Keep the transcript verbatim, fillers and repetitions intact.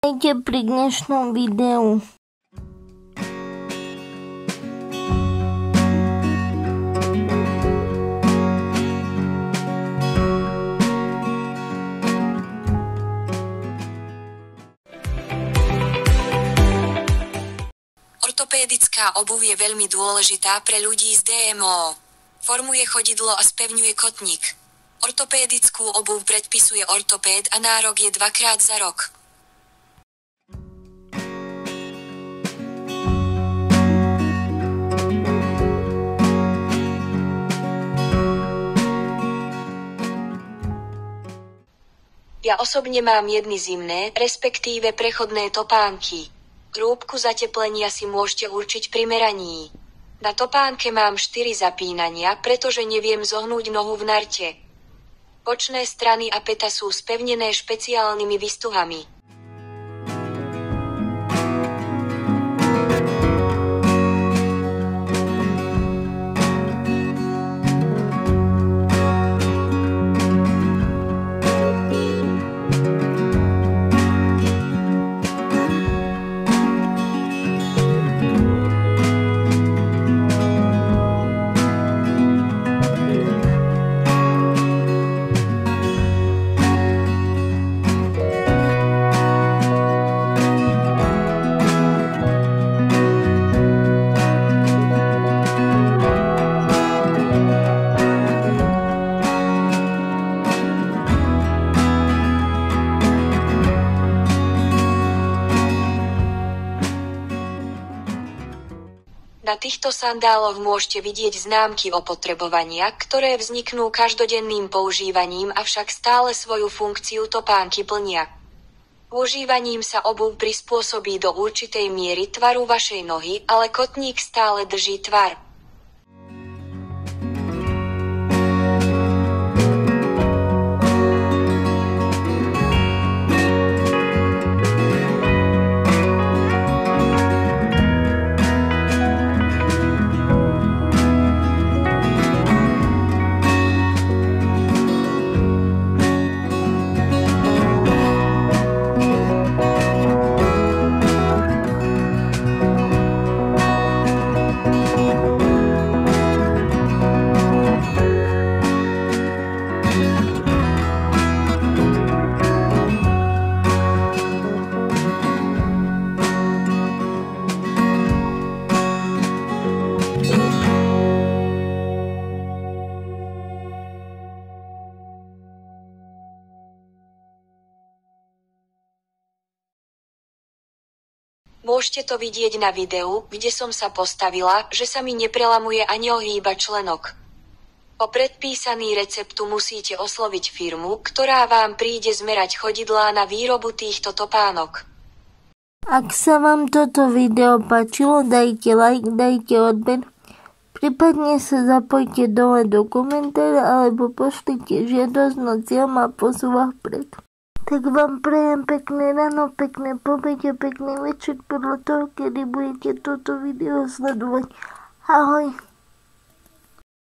Vítajte pri dnešnom videu. Ortopédická obuv je veľmi dôležitá pre ľudí s dé em ó. Formuje chodidlo a spevňuje kotník. Ortopédickú obuv predpisuje ortopéd a nárok je dvakrát za rok. Ja osobne mám jedny zimné, respektíve prechodné topánky. Krúbku zateplenia si môžete určiť pri meraní. Na topánke mám štyri zapínania, pretože neviem zohnúť nohu v narte. Bočné strany a päta sú spevnené špeciálnymi výstuhami. Na týchto sandáloch môžete vidieť známky opotrebovania, ktoré vzniknú každodenným používaním, avšak stále svoju funkciu topánky plnia. Používaním sa obuv prispôsobí do určitej miery tvaru vašej nohy, ale kotník stále drží tvar. Môžete to vidieť na videu, kde som sa postavila, že sa mi neprelamuje a neohýba členok. Po predpísaný receptu musíte osloviť firmu, ktorá vám príde zmerať chodidlá na výrobu týchto topánok. Ak sa vám toto video páčilo, dajte like, dajte odber, prípadne sa zapojte dole do komentára alebo pošlite žiadosť, no cieľ ma posúva vpred. Tak vám prajem pekné ráno, pekné pobede, pekný večer podľa toho, kedy budete toto video sledovať. Ahoj.